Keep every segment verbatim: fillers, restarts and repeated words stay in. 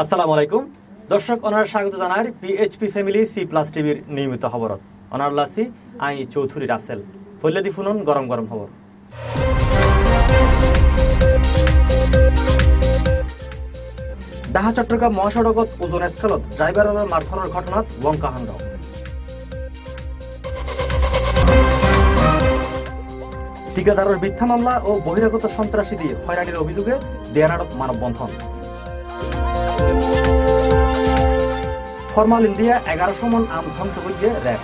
আসসালামু আলাইকুম দর্শক অনার স্বাগত জানাই পিএইচপি ফ্যামিলি সি প্লাস টিভির নিয়মিত খবরত অনার লাসি আই চৌধুরী রাসেল ফৈলাদি ফুনন গরম গরম খবর ঢাকা চট্টগ্রাম মহাসড়কত ওজন স্কেলত ড্রাইভারের মারধরের ঘটনাত ওয়ংকাহান্দ ঠিকাদারের মিথ্যা মামলা ও বহিরাগত সন্ত্রাসী দিয়ে হয়রানির অভিযোগে দেয়ানাড়ত মানববন্ধন ফরমাল ইন্ডিয়া এগারোশো মন আম ধ্বংস করছে র্যাব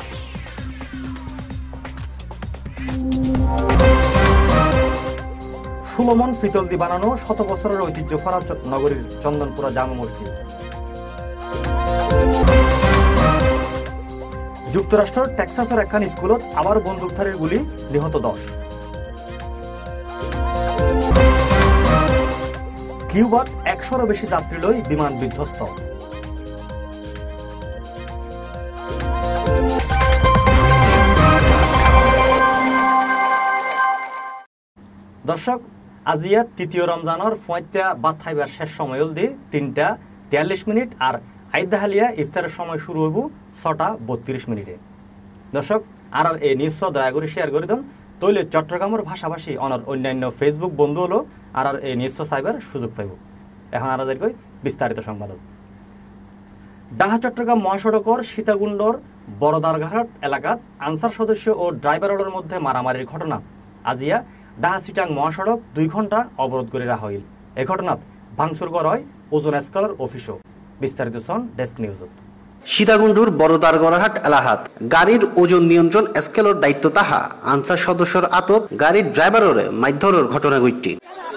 ষোলো মন ফিতল দিয়ে বানানো শত বছরের ঐতিহ্য ফরা নগরীর চন্দনপুরা জামা মসজিদ যুক্তরাষ্ট্রের টেক্সাসের একখান স্কুলত আবার বন্দুকধারীর গুলি নিহত দশ কিউবাত একশোরও বেশি যাত্রী লই বিমান বিধ্বস্ত দর্শক আজিয়া তৃতীয় রমজানের ফয়টা বাদ খাইবার শেষ সময় দি তিনটা তিয়াল্লিশ মিনিট আর আইদাহালিয়া ইফতারের সময় শুরু হইব ছটা বত্রিশ মিনিটে দর্শক আর আর এই নিউজ দয়া করে শেয়ার করে দেন তৈলে চট্টগ্রামের ভাষাভাষী অনার অন্যান্য ফেসবুক বন্ধু হলো আর আর এই নিউজ সাইবার সুযোগ পাইব এখন আর যাই বিস্তারিত সংবাদ ঢাকা চট্টগ্রাম মহাসড়কর সীতাকুণ্ডর বড়দারঘাট এলাকাত আনসার সদস্য ও ড্রাইভারের মধ্যে মারামারির ঘটনা আজিয়া ঢাকা চিটাং মহাসড়ক দুই ঘন্টা অবরোধ করে রাখা হইল এই ঘটনাত ভাঙচুর করা হয় ওজন স্কেলের অফিসও বিস্তারিত সন ডেস্ক নিউজত সীতাকুণ্ডুর বড়দারগড়হাট এলাহাত গাড়ির ওজন নিয়ন্ত্রণ স্কেলের দায়িত্ব তাহা আনসার সদস্যর আতত গাড়ির ড্রাইভারের মারধরের ঘটনা ঘটটি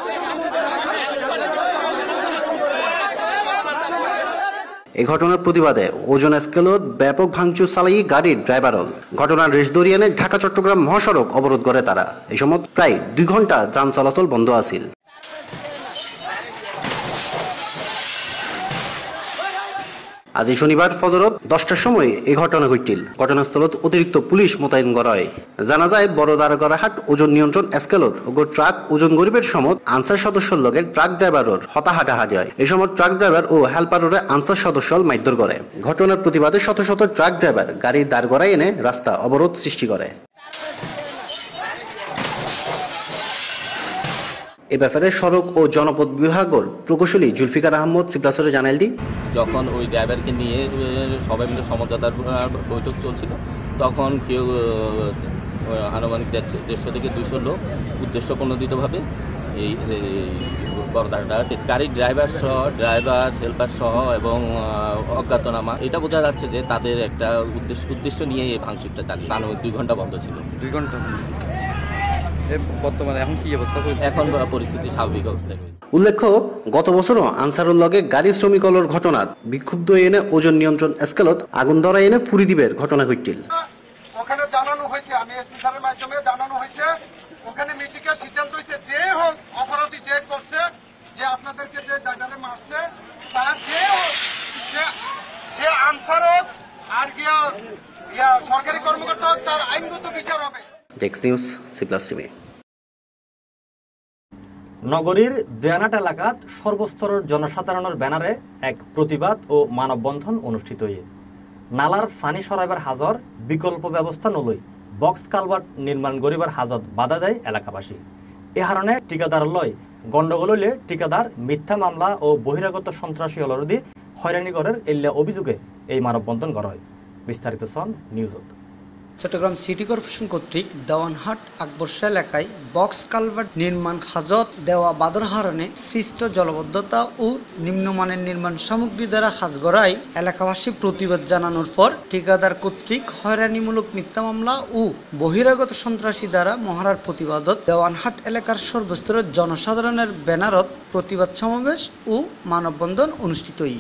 এই ঘটনার প্রতিবাদে ওজন স্কেলত ব্যাপক ভাঙচুর চালাই গাড়ির ড্রাইভারল ঘটনার রেশ ধরিয়ে এনে ঢাকা চট্টগ্রাম মহাসড়ক অবরোধ করে তারা এই সময় প্রায় দুই ঘন্টা যান চলাচল বন্ধ আছিল আজ শনিবার ফজরত দশটার সময় এই ঘটনা ঘটিল ঘটনাস্থলত অতিরিক্ত পুলিশ মোতায়েন করা হয় জানা যায় বড়দারগড়হাট ওজন নিয়ন্ত্রণ স্কেলত ও ট্রাক ওজন গরিবের সময় আনসার সদস্যর লগে ট্রাক ড্রাইভারের হতাহাটাহাটি হয় এই সময় ট্রাক ড্রাইভার ও হেল্পারের আনসার সদস্য মারধর করে ঘটনার প্রতিবাদে শত শত ট্রাক ড্রাইভার গাড়ি দাঁড় করায় এনে রাস্তা অবরোধ সৃষ্টি করে এ ব্যাপারে সড়ক ও জনপথ বিভাগের প্রকৌশলী জুলফিকার আহমদ সিপ্লাসরে জানাল দি যখন ওই ড্রাইভারকে নিয়ে সবাই মিলে সমঝোতার বৈঠক চলছিল তখন কেউ আনুমানিক দেড়শো থেকে দুশো লোক উদ্দেশ্যপ্রণোদিতভাবে এই বড়দারঘাট গাড়ির ড্রাইভার সহ ড্রাইভার হেল্পার সহ এবং অজ্ঞাতনামা এটা বোঝা যাচ্ছে যে তাদের একটা উদ্দেশ্য উদ্দেশ্য নিয়ে এই ভাঙচুরটা চালিয়ে আনুমানিক দুই ঘন্টা বন্ধ ছিল দুই ঘন্টা বর্তমানে এখন কি অবস্থা এখন পরিস্থিতি স্বাভাবিক অবস্থায় রয়েছে উল্লেখ্য গত বছরও আনসারুল লগে গাড়ি শ্রমিকলর ঘটনাত বিক্ষুব্ধ এনে ওজন নিয়ন্ত্রণ স্কেলত আগুন ধরা এনে পুরি দিবের ঘটনা ঘটিল ওখানে জানানো হয়েছে আমি এসপি স্যারের মাধ্যমে জানানো হয়েছে ওখানে মিটিংয়ের সিদ্ধান্ত হয়েছে যে হোক অপরাধী যে করছে যে আপনাদেরকে যে জায়গায় মারছে তার যে হোক সে আনসার হোক আর গিয়া ইয়া সরকারি কর্মকর্তা হোক তার আইনগত বিচার হবে ডেক্স নিউজ সি প্লাস টিভি নগরীর দেয়ানাট এলাকাত সর্বস্তরের জনসাধারণের ব্যানারে এক প্রতিবাদ ও মানববন্ধন অনুষ্ঠিত হয়ে নালার ফানি সরাইবার হাজর বিকল্প ব্যবস্থা নলই বক্স কালভার্ট নির্মাণ করিবার হাজত বাধা দেয় এলাকাবাসী এ কারণে ঠিকাদার লয় গণ্ডগোল হইলে ঠিকাদার মিথ্যা মামলা ও বহিরাগত সন্ত্রাসী অলরদি হয়রানি করার এল্লা অভিযোগে এই মানববন্ধন করা হয় বিস্তারিত সন নিউজত চট্টগ্রাম সিটি কর্পোরেশন কর্তৃক দেওয়ানহাট আকবরশা এলাকায় বক্স কালভার্ট নির্মাণ হাজত দেওয়া বাধার কারণে সৃষ্ট জলবদ্ধতা ও নিম্নমানের নির্মাণ সামগ্রী দ্বারা হাজ গড়ায় এলাকাবাসী প্রতিবাদ জানানোর পর ঠিকাদার কর্তৃক হয়রানিমূলক মিথ্যা মামলা ও বহিরাগত সন্ত্রাসী দ্বারা মহারার প্রতিবাদত দেওয়ানহাট এলাকার সর্বস্তরের জনসাধারণের ব্যানারত প্রতিবাদ সমাবেশ ও মানববন্ধন অনুষ্ঠিত হয়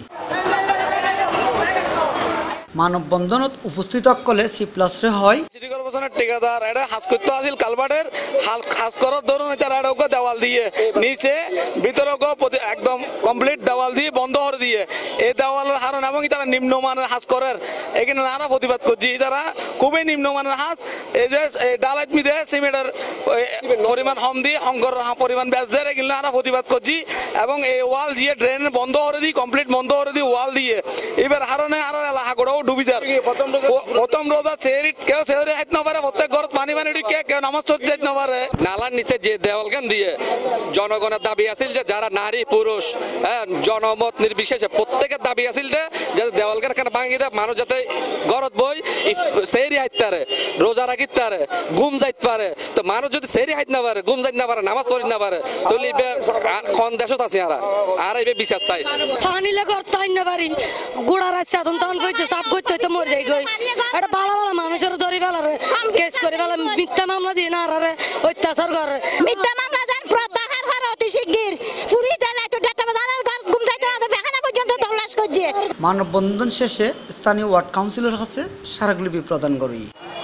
মানববন্ধনত উপস্থিত সকলে সি প্লাস রে হয় সিটি কর্পোরেশনের ঠিকাদার এটা হাজ করতে আসিল কালভার্টের হাজ করার ধরুন তারা এটা দেওয়াল দিয়ে নিচে ভিতরে একদম কমপ্লিট দেওয়াল দিয়ে বন্ধ করে দিয়ে এই দেওয়ালের হারণ এবং তারা নিম্নমানের হাজ করার এখানে নানা প্রতিবাদ করছি তারা খুবই নিম্নমানের হাজ এই যে ডালাইট মিদে সিমেন্টের পরিমাণ হম দিয়ে হংকর পরিমাণ ব্যাস দেয় এগুলো নানা প্রতিবাদ করছি এবং এই ওয়াল দিয়ে ড্রেন বন্ধ করে দিই কমপ্লিট বন্ধ করে দিই ওয়াল দিয়ে এবার হারণে আর এলাকা করেও ডুবি যার প্রথম রোজা চেহারি কেউ চেহারি হাইতে না পারে প্রত্যেক ঘর পানি পানি ঢুকে কেউ নামাজ চড়তে যাইতে না পারে নালার নিচে যে দেওয়ালগান দিয়ে জনগণের দাবি আছিল যে যারা নারী পুরুষ হ্যাঁ জনমত নির্বিশেষে প্রত্যেকের দাবি আছিল যে যাতে দেওয়ালগান খানে ভাঙি দেয় মানুষ যাতে গরত বই সেরি হাইতে পারে রোজা রাখিতে পারে ঘুম যাইতে পারে তো মানুষ যদি সেরি হাইতে না পারে ঘুম যাইতে না পারে নামাজ পড়িতে না পারে তাহলে খন দেশত আছে আর আর এই বিশ্বাস তাই পানি লাগে তাই না পারি গুড়া রাখছে তখন তখন কইছে সাপ করতে হইতো মরে যাই গই এটা ভালো ভালো মানুষের ধরি ভালো কেস করে ভালো মিথ্যা মামলা দিয়ে না আর অত্যাচার করে মিথ্যা মামলা যান প্রত্যাহার করে অতি শিগগির পুরি দেলা তো ডাটা বাজারের ঘর ঘুম যাইতে না বেখানা পর্যন্ত তল্লাশ করছে মানববন্ধন শেষে স্থানীয় ওয়ার্ড কাউন্সিলর কাছে স্মারকলিপি প্রদান করি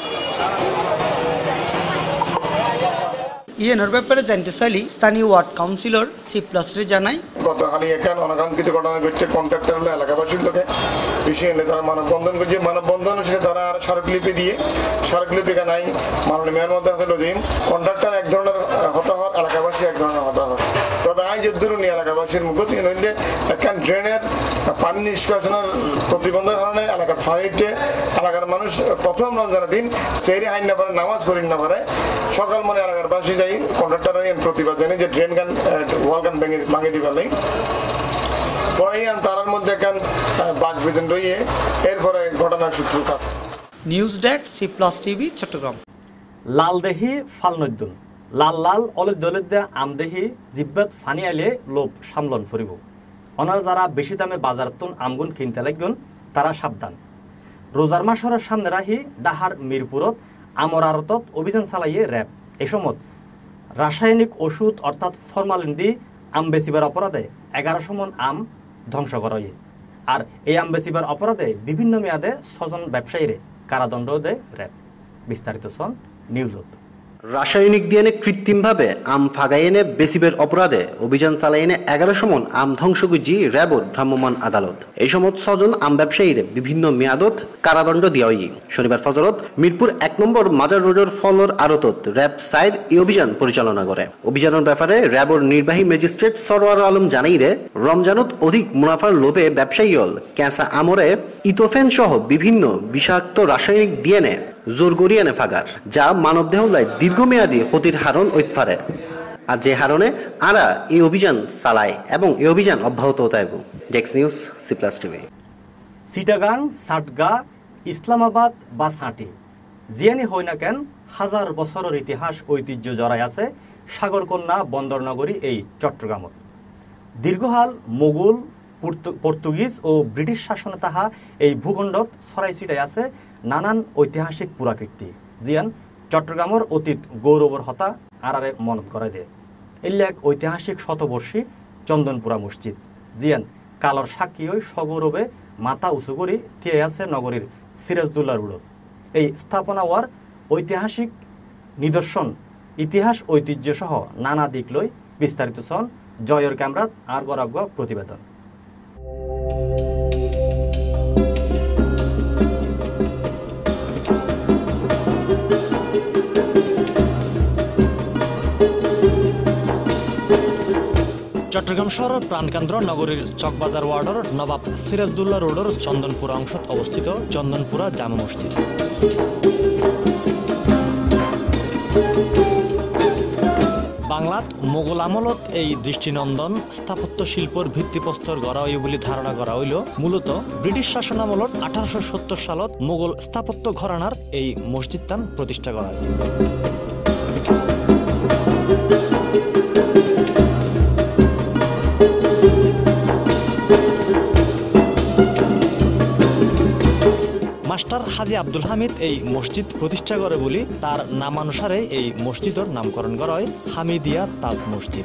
ইয়েনের ব্যাপারে জানতে চাইলে স্থানীয় ওয়ার্ড কাউন্সিলর সি প্লাসরে জানায় গতকাল এখানে অনাকাঙ্ক্ষিত ঘটনা ঘটছে কন্ট্রাক্টর হলো এলাকাবাসীর লোকে বিষয় এনে তারা মানববন্ধন করছে মানববন্ধন সেটা তারা আর স্মারকলিপি দিয়ে স্মারকলিপি নাই মাননীয় মেয়র মধ্যে হলো দিন কন্ট্রাক্টর এক ধরনের হতাহত এলাকাবাসী এক ধরনের হতাহত তবে আই যে দূরণী এলাকাবাসীর মুখ তিন হইলে একখান ড্রেনের পানি নিষ্কাশনের প্রতিবন্ধক কারণে এলাকার ফাইটে এলাকার মানুষ প্রথম রমজানের দিন সেরি আইন না পারে নামাজ পড়ি না পারে সকাল মনে এলাকার বাসী যাই কন্ট্রাক্টর প্রতিবাদ জানি যে ড্রেন গান ওয়াল গান ভাঙে দিবার নেই পরে তারার মধ্যে একখান বাঘ বেতন রইয়ে এরপরে ঘটনার সূত্রপাত news desk C plus TV Chattogram লালদেহি ফালনদ্দুন লাল লাল অলিদ দলিদ্দা আমদেহি জিব্বাত ফানি আইলে লোভ সামলন ফুরিব অনার যারা বেশি দামে বাজারতুন আমগুন কিনতে লাগগুন তারা সাবধান রোজার মাসরের সামনে রাহি ডাহার মিরপুরত আমর আড়তত অভিযান চালাইয়ে র্যাব এই সময় রাসায়নিক ওষুধ অর্থাৎ ফরমালিন দিয়ে আম বেচিবার অপরাধে এগারোশো মন আম ধ্বংস করা হয় আর এই আম বেচিবার অপরাধে বিভিন্ন মেয়াদে ছজন ব্যবসায়ীরে কারাদণ্ড দেয় র্যাব বিস্তারিত সন নিউজত রাসায়নিক দিয়ে কৃত্রিমভাবে আম ফাগাই এনে বেসিবের অপরাধে অভিযান চালাই এনে এগারোশো মন আম ধ্বংস গুজি র্যাবর ভ্রাম্যমাণ আদালত এই সময় ছজন আম ব্যবসায়ীর বিভিন্ন মেয়াদত কারাদণ্ড দেওয়া হয় শনিবার ফজরত মিরপুর এক নম্বর মাজার রোডের ফলর আড়তত র্যাব সাইড এই অভিযান পরিচালনা করে অভিযানের ব্যাপারে র্যাবর নির্বাহী ম্যাজিস্ট্রেট সরওয়ার আলম জানাইরে রমজানত অধিক মুনাফার লোভে ব্যবসায়ী হল ক্যাঁচা আমরে ইতোফেন সহ বিভিন্ন বিষাক্ত রাসায়নিক দিয়ে নে জোর করিয়ে আনে ফাগার যা মানবদেহ দীর্ঘমেয়াদী ক্ষতির হারণ ঐত পারে আর যে হারণে আরা এই অভিযান চালায় এবং এই অভিযান অব্যাহত থাকব ডেক্স news C plus TV Chittagong সাটগা ইসলামাবাদ বা সাঁটি জিয়ানি হই না কেন হাজার বছরের ইতিহাস ঐতিহ্য জড়াই আছে সাগরকন্যা বন্দরনগরী এই চট্টগ্রামত দীর্ঘহাল মোগল পর্তুগিজ ও ব্রিটিশ শাসনে তাহা এই ভূখণ্ডত ছড়াই ছিটাই আছে নানান ঐতিহাসিক পুরাকীর্তি জিয়ান চট্টগ্রামের অতীত গৌরবর হতা আরারে মনত করে দেয় এলে এক ঐতিহাসিক শতবর্ষী চন্দনপুরা মসজিদ জিয়ান কালর সাক্ষী ওই সগৌরবে মাথা উঁচু করে থিয়ে আছে নগরীর সিরাজদুল্লাহ রোড এই স্থাপনা ওয়ার ঐতিহাসিক নিদর্শন ইতিহাস ঐতিহ্য সহ নানা দিক লই বিস্তারিত সন জয়ের ক্যামেরাত আর গরাগ্য প্রতিবেদন চট্টগ্রাম শহরের প্রাণকেন্দ্র নগরীর চকবাজার ওয়ার্ডের নবাব সিরাজদুল্লাহ রোডের চন্দনপুরা অংশত অবস্থিত চন্দনপুরা জামা মসজিদ বাংলাত মোগল আমলত এই দৃষ্টিনন্দন স্থাপত্য শিল্পর ভিত্তিপ্রস্তর গড়া হইব বলে ধারণা করা হইল মূলত ব্রিটিশ শাসন আমলত আঠারোশো সত্তর সালত মোগল স্থাপত্য ঘরানার এই মসজিদটান প্রতিষ্ঠা করা হয় মাস্টার হাজি আব্দুল হামিদ এই মসজিদ প্রতিষ্ঠা করে বলে তার নামানুসারে এই মসজিদের নামকরণ করা হয় হামিদিয়া তাজ মসজিদ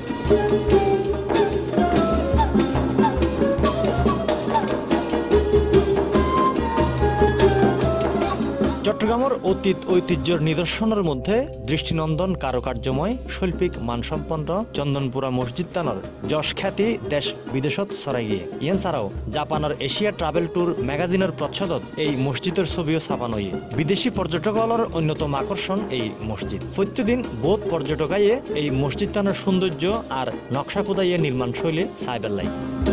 চট্টগ্রামের অতীত ঐতিহ্যের নিদর্শনের মধ্যে দৃষ্টিনন্দন কারুকার্যময় শৈল্পিক মানসম্পন্ন চন্দনপুরা মসজিদ তানর যশ খ্যাতি দেশ বিদেশত ছড়াই গিয়ে ইয়েন ছাড়াও জাপানের এশিয়া ট্রাভেল ট্যুর ম্যাগাজিনের প্রচ্ছদত এই মসজিদের ছবিও ছাপানো ইয়ে বিদেশি পর্যটকদের অন্যতম আকর্ষণ এই মসজিদ প্রত্যেকদিন বহুত পর্যটকাইয়ে এই মসজিদ তানের সৌন্দর্য আর নকশা খুদাইয়ে নির্মাণ শৈলী সাইবেল্লাই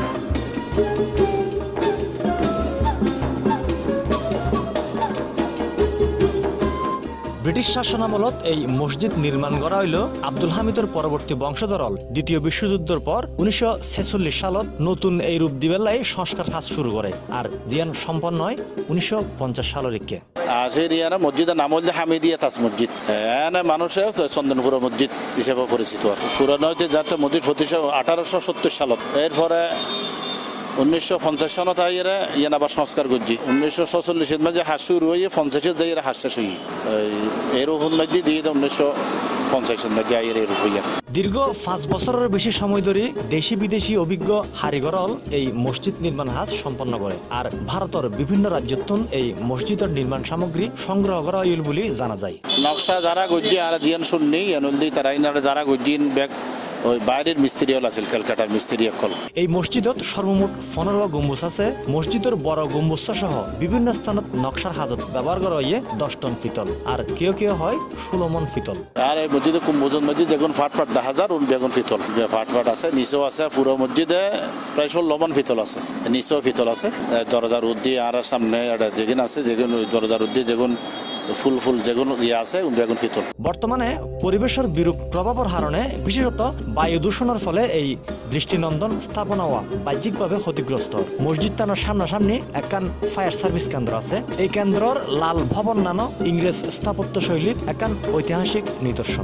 ব্রিটিশ শাসনামলত এই মসজিদ নির্মাণ করা হইল আব্দুল হামিদের পরবর্তী বংশধরল দ্বিতীয় বিশ্বযুদ্ধের পর উনিশশো ছেচল্লিশ সালত নতুন এই রূপ দিবেলাই সংস্কার কাজ শুরু করে আর জিয়ান সম্পন্ন হয় উনিশশো পঞ্চাশ সালের দিকে আজের ইয়ানা মসজিদের নাম হল হামিদিয়া তাজ মসজিদ এখানে মানুষের চন্দনপুরা মসজিদ হিসেবে পরিচিত পুরানো হইতে যাতে মসজিদ প্রতিষ্ঠা আঠারোশো সত্তর সালত এরপরে উনিশশো পঞ্চাশ সনত আইয়েরা ইয়ান আবার সংস্কার করছি উনিশশো ছচল্লিশের মাঝে হাস শুরু হয়ে পঞ্চাশের যাইয়েরা হাস শেষ হই এর উপর মধ্যে দিয়ে উনিশশো পঞ্চাশের মাঝে আইয়ের এর উপর দীর্ঘ পাঁচ বছরের বেশি সময় ধরে দেশি বিদেশি অভিজ্ঞ হারিগরল এই মসজিদ নির্মাণ কাজ সম্পন্ন করে আর ভারতের বিভিন্ন রাজ্যতন এই মসজিদের নির্মাণ সামগ্রী সংগ্রহ করা হইল বলে জানা যায় নকশা যারা গজ্জি আর জিয়ান শুননি এনলদি তারা ইনারা যারা গজ্জিন ব্যাগ ওই বাইরের মিস্ত্রি হল আছে কলকাতার মিস্ত্রি হল এই মসজিদত সর্বমোট পনেরো গম্বুজ আছে মসজিদের বড় গম্বুজ সহ বিভিন্ন স্থানত নকশার হাজত ব্যবহার করা হয়ে দশ টন পিতল আর কেউ কেউ হয় ষোলো মন পিতল আর এই মসজিদে কুম্ভজন মসজিদ যেগুন ফাট ফাট দেখা হাজার বেগুন পিতল ফাট ফাট আছে নিচেও আছে পুরো মসজিদে প্রায় ষোলো মন পিতল আছে নিচেও পিতল আছে দরজার উদ্দি আর সামনে যেগুন আছে যেগুন দরজার উদ্দি যেগুন ফুল ফুল যেগুন ইয়ে আছে বেগুন পিতল বর্তমানে পরিবেশের বিরূপ প্রভাবের কারণে বিশেষত বায়ু দূষণের ফলে এই দৃষ্টিনন্দন স্থাপনা হওয়া বাহ্যিকভাবে ক্ষতিগ্রস্ত মসজিদ তানোর সামনাসামনি একখান ফায়ার সার্ভিস কেন্দ্র আছে এই কেন্দ্রর লাল ভবন নানো ইংরেজ স্থাপত্য শৈলীর একখান ঐতিহাসিক নিদর্শন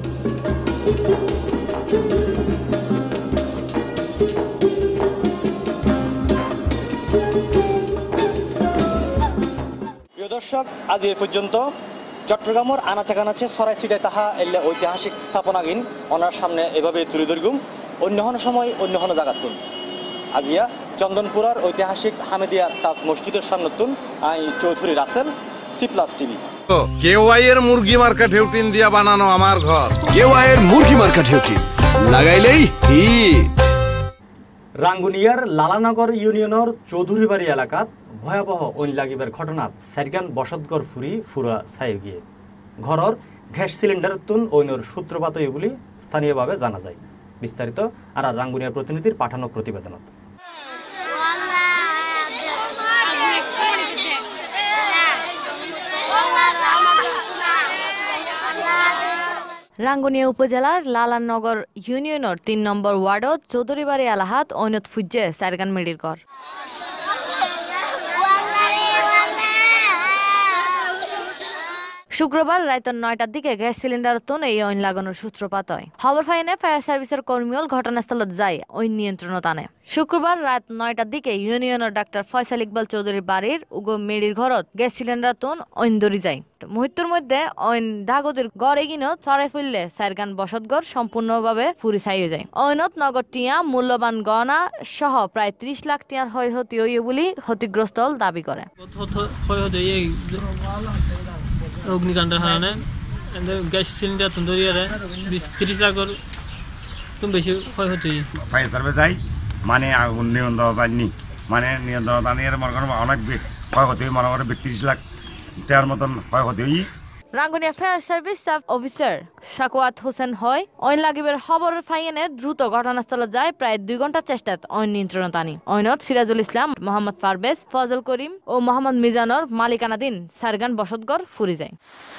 প্রিয় দর্শক আজ এ পর্যন্ত চট্টগ্রামের আনাচে কানাচে সরাই সিটায় তাহা এলে ঐতিহাসিক স্থাপনাগিন ওনার সামনে এভাবে তুলে ধরগুম অন্য কোনো সময় অন্য কোনো জায়গাতুন আজিয়া চন্দনপুরার ঐতিহাসিক হামিদিয়া তাজ মসজিদের সামনেতুন আই Chowdhury Russell C plus TV কেওয়াই এর মুরগি মার্কা ঢেউটিন দিয়া বানানো আমার ঘর কেওয়াই এর মুরগি মার্কা ঢেউটিন লাগাইলেই হিট রাঙ্গুনিয়ার লালানগর ইউনিয়নের চৌধুরীবাড়ি এলাকাত ভয়াবহ ঐন লাগিবার ঘটনাত সাইরগান বসতগর ফুরি ফুরা ছাই গিয়ে ঘরের গ্যাস সিলিন্ডার তুন ঐনর সূত্রপাত বলে স্থানীয়ভাবে জানা যায় বিস্তারিত আর রাঙ্গুনিয়ার প্রতিনিধির পাঠানো প্রতিবেদনত রাঙ্গুনিয়া উপজেলার লালানগর ইউনিয়নের তিন নম্বর ওয়ার্ডত চৌধুরীবাড়ি এলাহাত ঐনত ফুজ্জে সাইরগান মেডির ঘর শুক্রবার রাত নয়টার দিকে গ্যাস সিলিন্ডার তোন এই ঐন লাগানোর সূত্রপাত হয় খবর পাইনে ফায়ার সার্ভিসের কর্মীল ঘটনাস্থলত যায় ঐন নিয়ন্ত্রণত আনে শুক্রবার রাত নয়টার দিকে ইউনিয়নের ডাক্তার ফয়সাল ইকবাল চৌধুরীর বাড়ির উগো মেডির ঘরত গ্যাস সিলিন্ডার তোন ঐন দরি যায় মুহূর্তের মধ্যে ঐন ঢাগতির গড় এগিনত ছড়াই ফেললে সাইরগান বসতগড় সম্পূর্ণভাবে ফুরি ছাইয়ে যায় ঐনত নগদ টিয়া মূল্যবান গহনা সহ প্রায় ত্রিশ লাখ টিয়ার ক্ষয় ক্ষতি হইয়ে বলে ক্ষতিগ্রস্ত দাবি করে অগ্নিকাণ্ডের কারণে গ্যাস সিলিন্ডার তন্দুরিয়ারে বিশ ত্রিশ লাখের তুমি বেশি ক্ষয়ক্ষতি ফায়ার সার্ভিস যাই মানে আগুন নিয়ন্ত্রণ পাইনি মানে নিয়ন্ত্রণ আনিয়ে মনে করেন অনেক ক্ষয়ক্ষতি মনে করেন ত্রিশ লাখ টাকার মতন ক্ষয়ক্ষতি হই Rangunia fire service sub officer Shakawat Hossain হয় ঐন লাগিবের খবর ফাইনে দ্রুত ঘটনাস্থলে যায় প্রায় দুই ঘন্টার চেষ্টাত ঐন নিয়ন্ত্রণত আনি ঐনত সিরাজুল ইসলাম মোহাম্মদ পারভেজ ফজল করিম ও মোহাম্মদ মিজানর মালিকানাধীন সাইরগান বসতগড় ফুরি যায়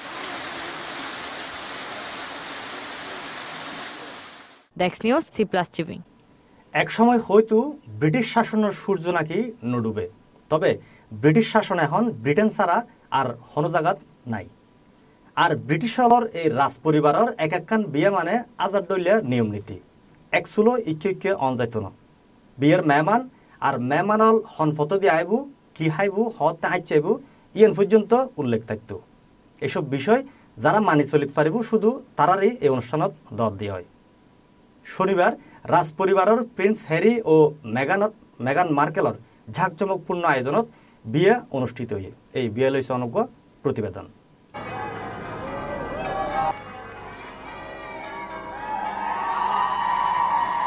desk news C plus TV এক সময় হয়তো ব্রিটিশ শাসনের সূর্য নাকি নডুবে তবে ব্রিটিশ শাসন এখন ব্রিটেন ছাড়া আর কোনো জায়গাত নাই আর ব্রিটিশর এই রাজ পরিবারের এক একখান বিয়ে মানে আজাদ দলীয় নিয়ম নীতি একচুলো ইকে ইকে অন যাইত না বিয়ের মেহমান আর মেহমানল হনফত দিয়ে আইবু কি হাইবু হতে আইচাইবু ইয়েন পর্যন্ত উল্লেখ থাকত এসব বিষয় যারা মানি চলিত পারিব শুধু তারারই এই অনুষ্ঠানত দর দিয়ে হয় শনিবার রাজ পরিবারের প্রিন্স হ্যারি ও মেগানত মেগান মার্কেলর ঝাঁকজমকপূর্ণ আয়োজনত বিয়ে অনুষ্ঠিত হয়ে এই বিয়ে লইছে অনুজ্ঞ প্রতিবেদন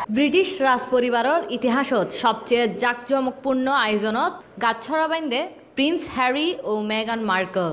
ব্রিটিশ রাজপরিবারের ইতিহাসত সবচেয়ে জাকজমকপূর্ণ আয়োজনত গাছছড়া বাইন্দে প্রিন্স হ্যারি ও মেগান মার্কেল।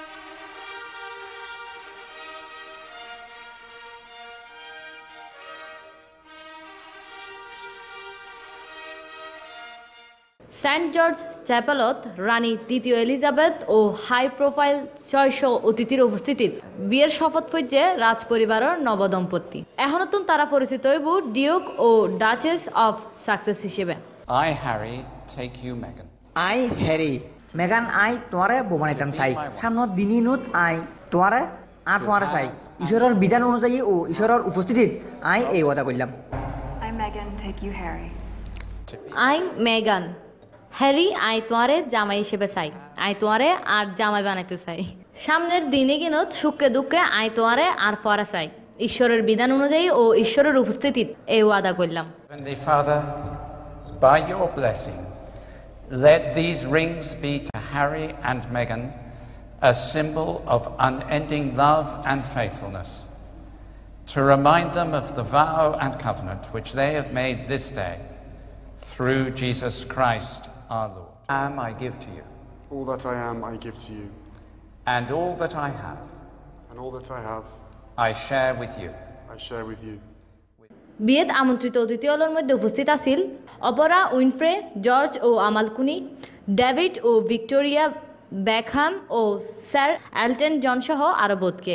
সেন্ট জর্জ চ্যাপেলত রানী তৃতীয় এলিজাবেথ ও হাই প্রোফাইল ছয়শ অতিথির উপস্থিতিত বিয়ের শপথ ফইছে রাজপরিবারের নবদম্পতি। এখনতুন তারা পরিচিত হইব ডিউক ও ডাচেস অফ সাকসেস হিসেবে। I, Harry, take you, Meghan. I, Harry, Meghan, I তোমারে বোমানিতাম চাই। সামনে দিনিনুত আই তোমারে আর তোমারে চাই। ঈশ্বরের বিধান অনুযায়ী ও ঈশ্বরের উপস্থিতিত আই এই কথা কইলাম। I, Meghan, take you, Harry. I, Meghan, Harry, আই তোমারে জামাই হিসেবে চাই। আই তোমারে আর জামাই বানাইতে চাই। সামনের দিনে কিনত সুখে দুঃখে আই তোমারে আর ফরা চাই। ঈশ্বরের বিধান অনুযায়ী ও ঈশ্বরের উপস্থিতিত এই ওয়াদা করলাম। Heavenly Father, by your blessing, let these rings be to Harry and Meghan a symbol of unending love and faithfulness, to remind them of the vow and covenant which they have made this day through Jesus Christ our Lord. Am I give to you. All that I am, I give to you. And all that I have, And all that I have, I share with you. I share with you. বিয়েত আমন্ত্রিত অতিথিদের মধ্যে উপস্থিত আছিল Oprah Winfrey, George ও Amal Clooney, David ও Victoria Beckham ও sir Elton John সহ আরো বোধকে।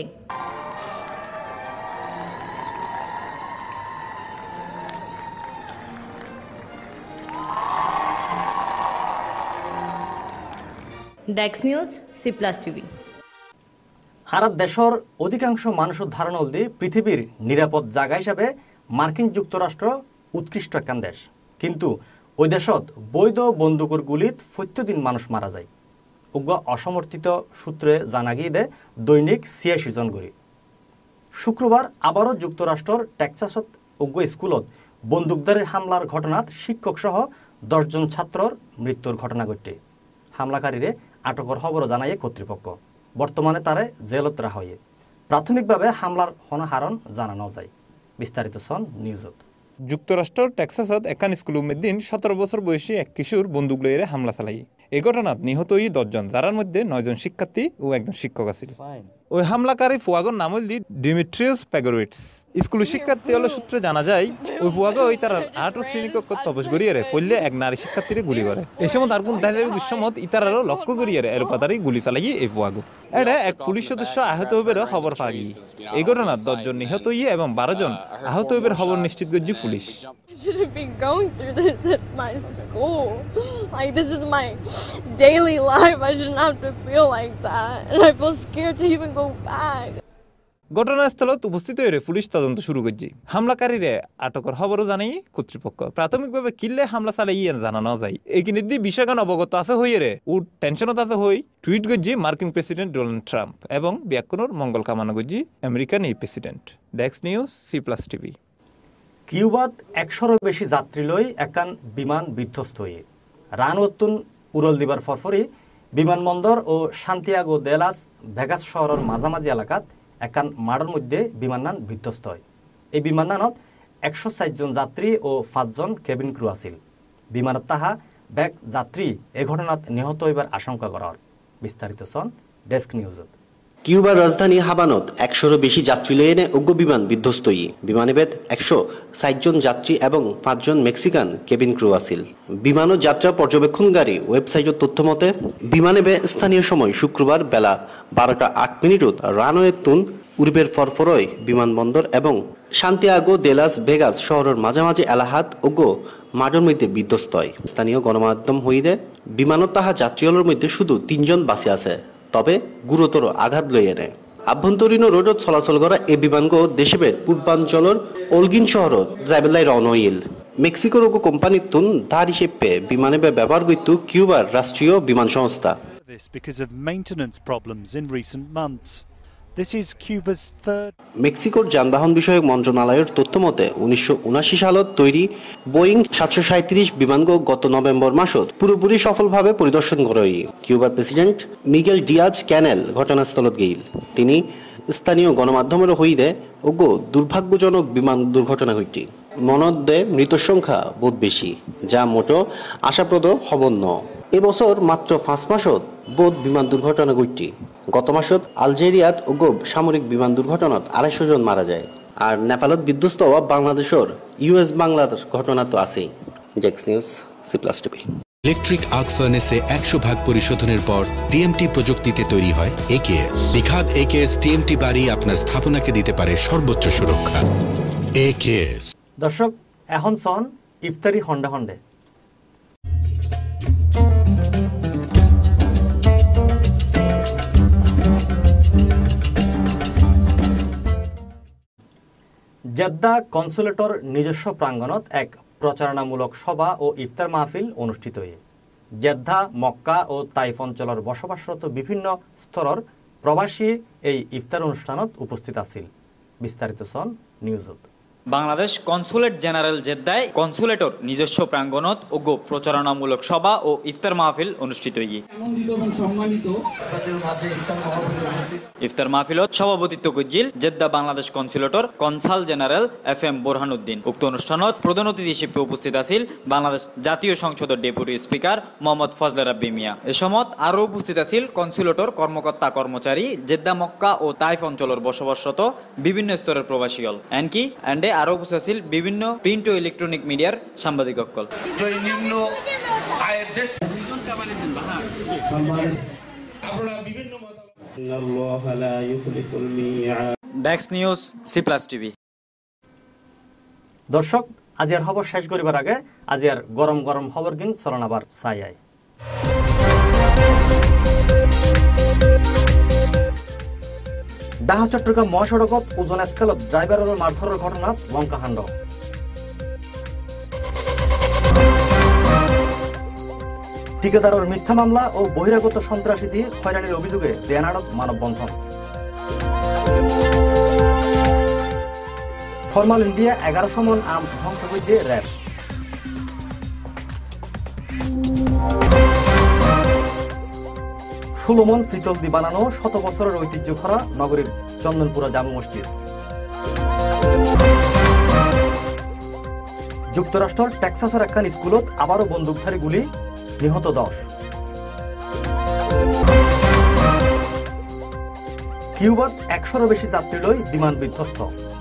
ডেক্স নিউজ, সি প্লাস টিভি। আরব দেশের অধিকাংশ মানুষের ধারণা হল পৃথিবীর নিরাপদ জায়গা হিসাবে মার্কিন যুক্তরাষ্ট্র উৎকৃষ্ট একখান দেশ, কিন্তু ওই দেশত বৈধ বন্দুকের গুলিত প্রত্যেকদিন মানুষ মারা যায়। উগ্র অসমর্থিত সূত্রে জানা গিয়ে দেয় দৈনিক ছিয়াশি জন গরি। শুক্রবার আবারও যুক্তরাষ্ট্রের টেক্সাসত উগ্র স্কুলত বন্দুকধারীর হামলার ঘটনাত শিক্ষক সহ দশজন ছাত্রর মৃত্যুর ঘটনা ঘটে। হামলাকারীরে আটকের খবরও জানায় কর্তৃপক্ষ। বর্তমানে তারে জেলত রাখা হয়ে। প্রাথমিকভাবে হামলার হনহারণ জানানো যায়। বিস্তারিত সন নিউজত। যুক্তরাষ্ট্রের টেক্সাসত একান স্কুল দিন সতেরো বছর বয়সী এক কিশোর বন্দুক লইয়ে হামলা চালাই। এই ঘটনাত নিহত হই দশজন, যার মধ্যে নয়জন শিক্ষার্থী ও একজন শিক্ষক আছিল। ওই হামলাকারী ফুয়াগর নাম হল ডিমিট্রিয়াস পেগোরিটস। স্কুলের শিক্ষার্থী হলে সূত্রে জানা যায় ওই ফুয়াগ ওই তার আট শ্রেণী কক্ষ তপস করিয়ারে ফলে এক নারী শিক্ষার্থীরে গুলি করে। এই সময় তার কোন দাহের দুঃসমত ইতারারও লক্ষ্য করিয়ারে এরপাতারি গুলি চালাই এই ফুয়াগ। এটা এক পুলিশ সদস্য আহত হইবের খবর পাওয়া গিয়ে। এই ঘটনাত দশজন নিহত হইয়ে এবং বারো জন আহত হইবের খবর নিশ্চিত করছে police. Daily life, I shouldn't have to feel like that, and I feel scared to even go back. ঘটনাস্থলত উপস্থিত হয়ে পুলিশ তদন্ত শুরু করছে। হামলাকারীরে আটকের খবরও জানাই কর্তৃপক্ষ। প্রাথমিকভাবে কিল্লে হামলা চালাই জানানো যায়। এইখানে দিয়ে বিষয়গান অবগত আছে হইয়ে ও টেনশনত আছে হই টুইট করছি মার্কিন প্রেসিডেন্ট ডোনাল্ড ট্রাম্প এবং ব্যাকুনোর মঙ্গল কামনা করছি আমেরিকান এই প্রেসিডেন্ট। ডেক্স নিউজ, সি প্লাস টিভি। কিউবাত একশোরও বেশি যাত্রী লই একান বিমান বিধ্বস্ত হয়ে রানওয়াতুন উড়ল দিবার ফরফরি বিমানবন্দর ও সান্তিয়াগো দে লাস ভেগাস শহরের মাঝামাঝি এলাকাত একান মাড়ের মধ্যে বিমানযান বিধ্বস্ত হয়। এই বিমানযানত একশো ষাট জন যাত্রী ও পাঁচজন কেবিন ক্রু আছিল। বিমানত তাহা ব্যাগ যাত্রী এ ঘটনাত নিহত হইবার আশঙ্কা করা হয়। বিস্তারিত সন ডেস্ক নিউজত। কিউবার রাজধানী হাবানত একশোরও বেশি যাত্রী লয়ে এনে উগ্র বিমান বিধ্বস্ত হই। বিমানে বেদ একশো ষাট জন যাত্রী এবং পাঁচজন মেক্সিকান কেবিন ক্রু আছিল। বিমানত যাত্রা পর্যবেক্ষণকারী ওয়েবসাইটের তথ্য মতে বিমানে বে স্থানীয় সময় শুক্রবার বেলা বারোটা আট মিনিটত রানওয়ে তুন উড়িবের ফরফরয় বিমানবন্দর এবং সান্তিয়াগো দে লাস ভেগাস শহরের মাঝামাঝি এলাহাত উগ্র মাঠের মধ্যে বিধ্বস্ত হয়। স্থানীয় গণমাধ্যম হইদে বিমানত তাহা যাত্রীহলের মধ্যে শুধু তিনজন বাঁচে আছে, তবে গুরুতর আঘাত লইয়ে নেয়। আভ্যন্তরীণ রোডত চলাচল করা এই বিমানগো দেশের পূর্বাঞ্চলের ওলগিন শহরত যাইবেলাই রওনা হইল। মেক্সিকোর ওগো কোম্পানির তুন ধার হিসেবে বিমানে ব্যবহার করত কিউবার রাষ্ট্রীয় বিমান সংস্থা। মেক্সিকোর যানবাহন বিষয়ক মন্ত্রণালয়ের তথ্য মতে উনিশশো উনাশি সালত তৈরি বোয়িং সাতশো সাঁত্রিশ বিমানগো গত নভেম্বর মাসত পুরোপুরি সফলভাবে পরিদর্শন করে কিউবার প্রেসিডেন্ট মিগেল ডিয়াজ ক্যানেল ঘটনাস্থলত গেইল। তিনি স্থানীয় গণমাধ্যমের হইদে ওগো দুর্ভাগ্যজনক বিমান দুর্ঘটনা ঘটে মনদে মৃত্যুর সংখ্যা বহুত বেশি, যা মোটো আশাপ্রদ হবন ন। এবছর মাত্র পাঁচ মাসত বোধ বিমান দুর্ঘটনা ঘটটি। গত মাসত আলজেরিয়াত ওগব সামরিক বিমান দুর্ঘটনাত আড়াইশো জন মারা যায়। আর নেপালত বিধ্বস্ত হওয়া বাংলাদেশের ইউএস বাংলার ঘটনা তো আছেই। ডেক্স news, C plus TV. Electric arc ফার্নেসে একশো ভাগ পরিশোধনের পর টিএমটি প্রযুক্তিতে তৈরি হয় একেএস। বিখাত একেএস টিএমটি বাড়ি আপনার স্থাপনাকে দিতে পারে সর্বোচ্চ সুরক্ষা। একেএস। দর্শক, এখন সন ইফতারি হন্ডে হন্ডে। জেদ্দা কনসুলেটর নিজস্ব প্রাঙ্গণত এক প্রচারণামূলক সভা ও ইফতার মাহফিল অনুষ্ঠিত হয়ে জেদ্দা, মক্কা ও তাইফ অঞ্চলের বসবাসরত বিভিন্ন স্তরের প্রবাসী এই ইফতার অনুষ্ঠানত উপস্থিত আছিল। বিস্তারিত সন নিউজত। বাংলাদেশ কনসুলেট জেনারেল জেদ্দায় কনসুলেটর নিজস্ব প্রাঙ্গণত ওগো প্রচারণামূলক সভা ও ইফতার মাহফিল অনুষ্ঠিত হয়ে ইফতার মাহফিলত সভাপতিত্ব করিল জেদ্দা বাংলাদেশ কনসুলেটর consul general F M Borhanuddin. উক্ত অনুষ্ঠানত প্রধান অতিথি হিসেবে উপস্থিত আছিল বাংলাদেশ জাতীয় সংসদের ডেপুটি স্পিকার মোহাম্মদ ফজলে রাব্বি মিয়া। এ সময় আরও উপস্থিত আছিল কনসুলেটর কর্মকর্তা কর্মচারী, জেদ্দা, মক্কা ও তাইফ অঞ্চলের বসবাসরত বিভিন্ন স্তরের প্রবাসীগণ, এনকি এন্ডে আরও উপস্থিত আছিল বিভিন্ন প্রিন্ট ও ইলেকট্রনিক মিডিয়ার সাংবাদিকসকল। ডেক্স নিউজ, সি প্লাস টিভি। দর্শক, আজিয়ার খবর শেষ করিবার আগে আজিয়ার গরম গরম খবর গিন চলন আবার চাই আই। ঢাকা চট্টগ্রাম মহাসড়কত ওজন স্কেলত ড্রাইভারের মারধরের ঘটনাত লঙ্কাকাণ্ড। ঠিকাদারের মিথ্যা মামলা ও বহিরাগত সন্ত্রাসী দিয়ে হয়রানির অভিযোগে দেয়ানাড়ত মানববন্ধন। ফরমালিন দিয়ে এগারোশো মন আম ধ্বংস করেছে র্যাব। ষোলো মন শীতল দিয়ে বানানো শত বছরের ঐতিহ্য ভরা নগরীর চন্দনপুরা জামে মসজিদ। যুক্তরাষ্ট্রের টেক্সাসের একখান স্কুলত আবারও বন্দুকধারী গুলি, নিহত দশ। কিউবাত একশোরও বেশি যাত্রী লই বিমান বিধ্বস্ত।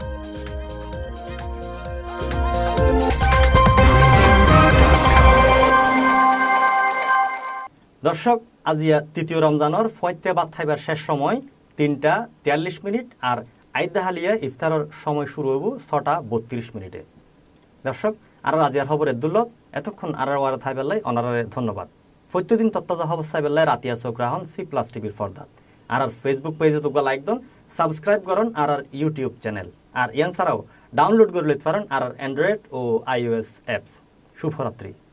দর্শক, আজিয়া তৃতীয় রমজানের ফয়তে বাদ খাইবার শেষ সময় তিনটা তিয়াল্লিশ মিনিট আর আইদাহালিয়া ইফতারের সময় শুরু হইব ছটা বত্রিশ মিনিটে। দর্শক, আর আজিয়ার খবর এদুল্লত এতক্ষণ আর ওয়ার থাইবেল্লাই অনারে ধন্যবাদ। প্রত্যেকদিন তত্ত্বাজা খবর চাইবেল্লাই রাতিয়া চোখ রাহন সি প্লাস টিভির ফর্দাত। আর আর ফেসবুক পেজে তোকা লাইক দন, সাবস্ক্রাইব করুন আর আর ইউটিউব চ্যানেল। আর ইয়ান ছাড়াও ডাউনলোড করে লইতে পারেন আর আর অ্যান্ড্রয়েড ও আইওএস অ্যাপস। শুভরাত্রি।